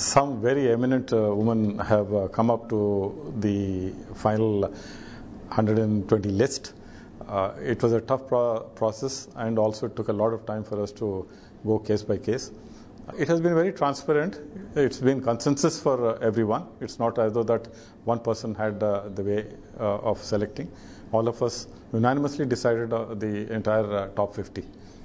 some very eminent women have come up to the final 120 list. It was a tough process, and also it took a lot of time for us to go case by case. It has been very transparent. It's been consensus for everyone. It's not as though that one person had the way of selecting. All of us unanimously decided the entire top 50.